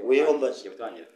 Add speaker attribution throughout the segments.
Speaker 1: weho mbaje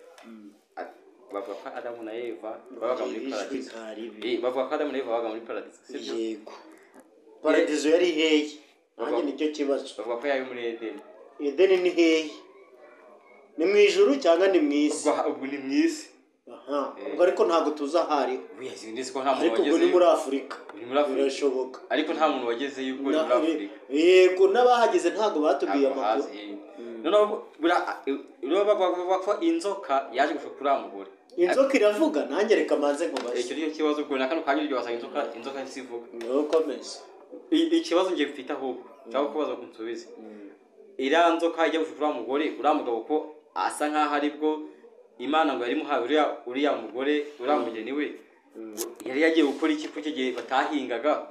Speaker 2: bavuga ko Adamu na Eva babaga muri paradizo. Bavuga ko Adamu na Eva babaga muri paradizo.
Speaker 1: Yego. Paradizo yari hehe? Nanjye nicyo kibazo.
Speaker 2: Bavuga ko yari muri Edeni.
Speaker 1: Edeni ni hehe? Ni mu ijuru cyangwa ni mu isi?
Speaker 2: Ubwo ni mu isi.
Speaker 1: Aha. Ubwo ariko ntago tuza hari.
Speaker 2: Ko nta muntu
Speaker 1: ariko ubwo ni muri Afurika. Birashoboka.
Speaker 2: Ariko nta muntu wageze yuko ni muri Afurika.
Speaker 1: Yego n'abahageze ntago batubwiye amakuru.
Speaker 2: Noneho bavuga ko inzoka yaje gushukura umugore.
Speaker 1: Inzoka iravuga nanjye reka manze nkubaze.
Speaker 2: Icyo niyo kibazo ubwo nakano kanya iryo wasanga inzoka isivuga.
Speaker 1: No comments.
Speaker 2: Ikibazo ngiye mfite ahubwo cyangwa kubaza kunsubize. Ira nzoka ijya gushukura umugore uramugabo ko asa nkaho aribwo Imana ngo yari muhawe uriya mugore uramugeni we yari yagiye gukora iki kuko gihe batahingaga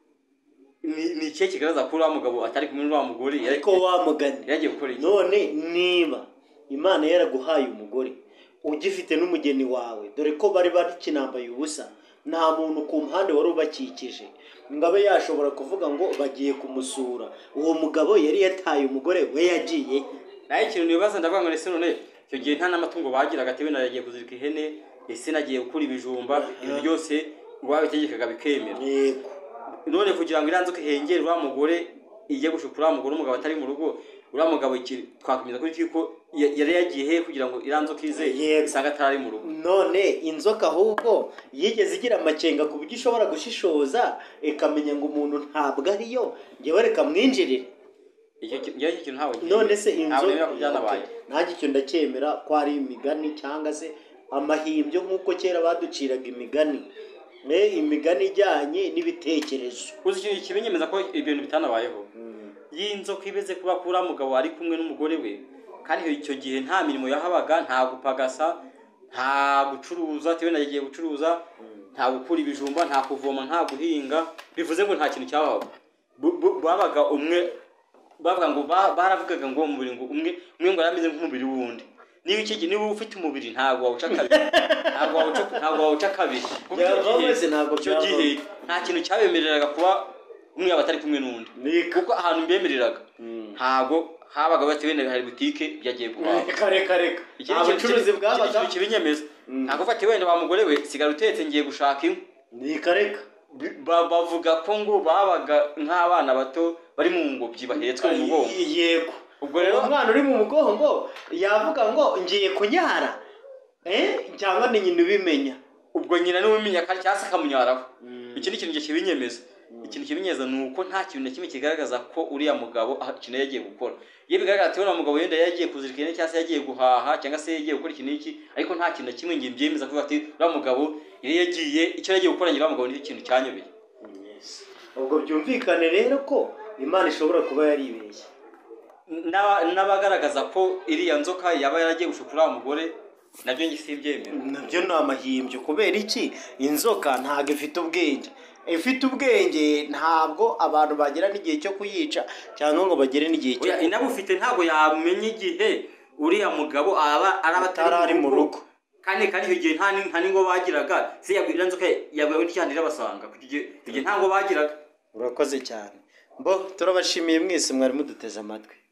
Speaker 2: ni cye kigaragaza ko uramugabo atari kumwe n'uwa mugore
Speaker 1: ariko wamugani
Speaker 2: yagiye gukora iki
Speaker 1: none niba Imana yaraguhaye umugore ugifite n'umugeni wawe dore ko bari bakinambaye ubusa nta muntu ku mpande wari ubakikije ngabe yashobora kuvuga ngo bagiye kumusura uwo mugabo yari yataye umugore we yagiye
Speaker 2: naye ikintu nibaza ndavuga ngo ese none icyo gihe nta n'amatungo bagiraga tewe nagiye kuzirika ihene ese nagiye gukura ibijumba ibyo byose ngo babitegekaga bikemera
Speaker 1: yego
Speaker 2: none kugira ngo iranzuke hengere uriya mugore ijye gushukura umugore umugabo atari mu rugo uriya mugabo twakomeza kuri kiko yari yagiye he kugira ngo iranzuke ize isanga atari mu rugo
Speaker 1: none inzoka ahubwo yigeze igira amakenga ku buryo ishobora gushishoza ikamenya ngo umuntu ntabwo ariyo ngewe reka mwinjirire none se inzoka nanjye icyo ndacyemera ko ari imigani cyangwa se amahimbyo nk'uko kera baduciraga imigani imigani ijyanye n'ibitekerezo
Speaker 2: uzi ikintu kibinyemeza ko ibintu bitanabayeho y'inzoka ibeze kuba kuri mugabo ari kumwe n'umugore we kandi icyo gihe nta mirimo yahabaga nta gupagasa nta gucuruza tewe nagiye gucuruza nta gukura ibijumba nta kuvoma nta guhinga bivuze ngo nta kintu cyabaho babaga umwe bavuga ngo baravugaga ngo umubiri ngo umwe ngo yarameze nk'umubiri wundi niba ufite umubiri ntabwo wawuca kabiri ntabwo wawuca kabiri icyo gihe nta kintu cyabemereraga kuba umwe yaba atari kumwe n'undi kuko ahantu mbemereraga ntabwo habaga bati wenda hari butike byagiye kuba
Speaker 1: reka abacuruzi bwabaga
Speaker 2: kibinyemeza ntabwo ufate wenda wa mugore we sigara utetse ngiye gushaka inkwi
Speaker 1: reka
Speaker 2: bavuga ko ngo babaga nk'abana bato bari mu ngobyi bahetswe mu mugongo
Speaker 1: yego
Speaker 2: ubwo rero
Speaker 1: umwana uri mu mugongo yavuga ngo ngiye kunyara cyangwa ni nyina ubimenya
Speaker 2: ubwo nyina niwe umenya kandi cyangwa se akamunyaraho iki ni ikintu kibinyemeza ikintu kibinyemeza ni uko nta kintu na kimwe kigaragaza ko uriya mugabo ikintu yagiye gukora iyo bigaragara ati uriya mugabo yenda yagiye kuzirika ihene cyangwa se yagiye guhaha cyangwa se yagiye gukora iki n'iki ariko nta kintu na kimwe ngiye mbyemeza kuvuga ati uriya mugabo yari yagiye icyo yagiye gukora nyina mugabo nicyo kintu cyanyobeye
Speaker 1: ubwo byumvikane rero ko Imana ishobora kuba yaribeshye
Speaker 2: n'abagaragaza ko iriya nzoka yaba yaragiye gushukura umugore nabyo ngi simbyemera
Speaker 1: nabyo ni amahimbyo kubera iki inzoka ntabwo ifite ubwenge ifite ubwenge ntabwo abantu bagera n'igihe cyo kuyica cyangwa ngo bagere n'igihe cyo
Speaker 2: inabufite ntabwo yamenye igihe uriya mugabo araba
Speaker 1: atari mu rugo
Speaker 2: kandi icyo gihe nta n'ingo bagiraga se yabwira inzoka yabwiwe n'icyandira basanga igihe ntabwo bagiraga
Speaker 1: urakoze cyane turabashimiye mwese mwari muduteze amatwi